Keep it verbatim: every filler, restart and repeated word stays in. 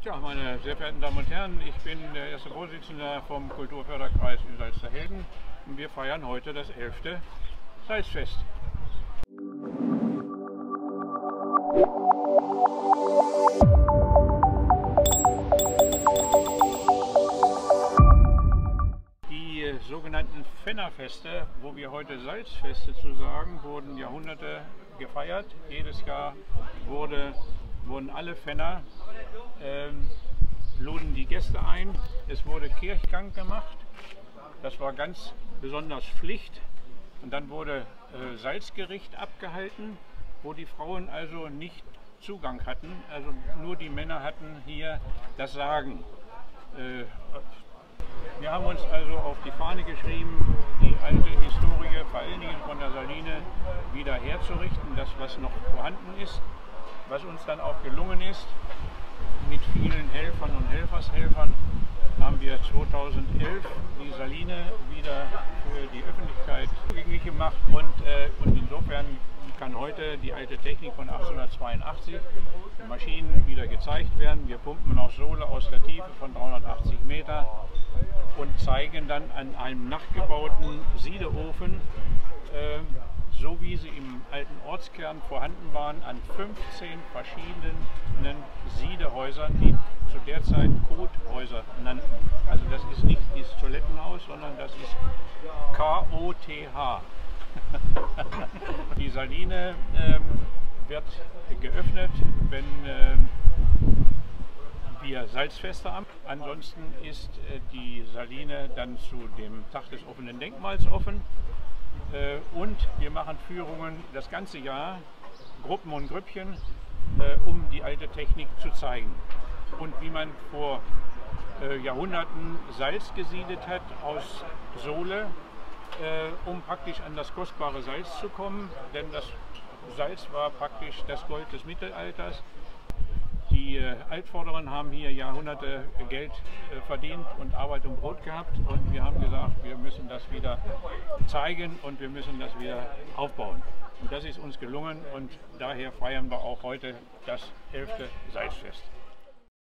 Ja, meine sehr verehrten Damen und Herren, ich bin der erste Vorsitzende vom Kulturförderkreis in Salzderhelden und wir feiern heute das elfte Salzfest. Die sogenannten Fennerfeste, wo wir heute Salzfeste zu sagen, wurden Jahrhunderte gefeiert. Jedes Jahr wurde, wurden alle Fenner ähm, luden die Gäste ein. Es wurde Kirchgang gemacht. Das war ganz besonders Pflicht. Und dann wurde äh, Salzgericht abgehalten, wo die Frauen also nicht Zugang hatten. Also nur die Männer hatten hier das Sagen. Äh, wir haben uns also auf die Fahne geschrieben, die alte Historie, vor allen Dingen von der Saline, wieder herzurichten, das was noch vorhanden ist, was uns dann auch gelungen ist. Mit vielen Helfern und Helfershelfern haben wir zweitausendelf die Saline wieder für die Öffentlichkeit zugänglich gemacht und, äh, und insofern kann heute die alte Technik von achtzehnhundertzweiundachtzig, die Maschinen, wieder gezeigt werden. Wir pumpen noch Sohle aus der Tiefe von dreihundertachtzig Meter und zeigen dann an einem nachgebauten Siedeofen, äh, so wie sie im alten Ortskern vorhanden waren, an fünfzehn verschiedenen Siedehäusern, die zu der Zeit Kothäuser nannten. Also das ist nicht das Toilettenhaus, sondern das ist K O T H. Die Saline ähm, wird geöffnet, wenn ähm, wir Salzfeste haben. Ansonsten ist äh, die Saline dann zu dem Tag des offenen Denkmals offen. Äh, und wir machen Führungen das ganze Jahr, Gruppen und Grüppchen, äh, um die alte Technik zu zeigen. Und wie man vor äh, Jahrhunderten Salz gesiedet hat aus Sohle, äh, um praktisch an das kostbare Salz zu kommen, denn das Salz war praktisch das Gold des Mittelalters. Die äh, Altvorderen haben hier Jahrhunderte Geld äh, verdient und Arbeit und Brot gehabt und wir haben gesagt, wir müssen das wieder zeigen und wir müssen das wieder aufbauen. Und das ist uns gelungen und daher feiern wir auch heute das elfte Salzfest.